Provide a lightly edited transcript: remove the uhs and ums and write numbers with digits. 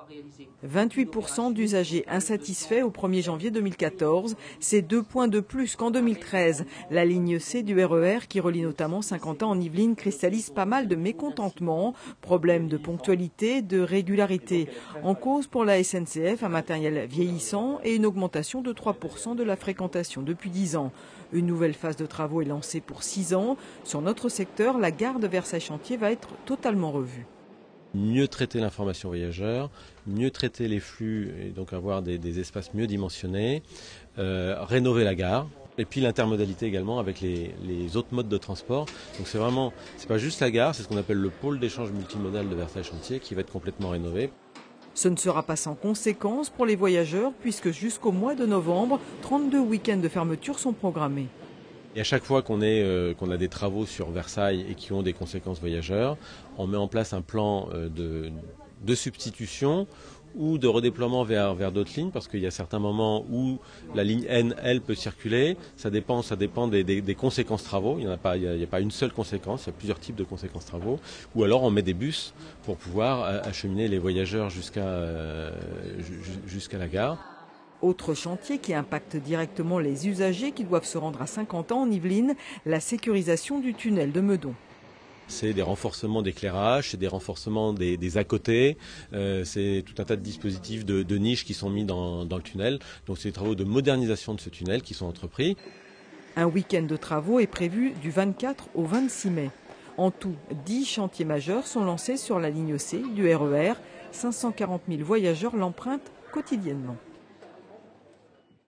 28% d'usagers insatisfaits au 1er janvier 2014, c'est 2 points de plus qu'en 2013. La ligne C du RER, qui relie notamment Saint-Quentin en Yvelines, cristallise pas mal de mécontentements, problèmes de ponctualité, de régularité. En cause pour la SNCF, un matériel vieillissant et une augmentation de 3% de la fréquentation depuis 10 ans. Une nouvelle phase de travaux est lancée pour 6 ans. Sur notre secteur, la gare de Versailles-Chantier va être totalement revue. Mieux traiter l'information voyageur, mieux traiter les flux et donc avoir des espaces mieux dimensionnés, rénover la gare. Et puis l'intermodalité également avec les autres modes de transport. Donc c'est pas juste la gare, c'est ce qu'on appelle le pôle d'échange multimodal de Versailles-Chantier qui va être complètement rénové. Ce ne sera pas sans conséquences pour les voyageurs puisque jusqu'au mois de novembre, 32 week-ends de fermeture sont programmés. Et à chaque fois qu'on a des travaux sur Versailles et qui ont des conséquences voyageurs, on met en place un plan de substitution ou de redéploiement vers d'autres lignes, parce qu'il y a certains moments où la ligne N, elle, peut circuler. Ça dépend des conséquences travaux. Il n'y a pas une seule conséquence, il y a plusieurs types de conséquences travaux. Ou alors on met des bus pour pouvoir acheminer les voyageurs jusqu'à la gare. Autre chantier qui impacte directement les usagers qui doivent se rendre à Saint-Quentin en Yvelines, la sécurisation du tunnel de Meudon. C'est des renforcements d'éclairage, c'est des renforcements des à-côtés, c'est tout un tas de dispositifs de niches qui sont mis dans le tunnel. Donc c'est des travaux de modernisation de ce tunnel qui sont entrepris. Un week-end de travaux est prévu du 24 au 26 mai. En tout, 10 chantiers majeurs sont lancés sur la ligne C du RER. 540 000 voyageurs l'empruntent quotidiennement.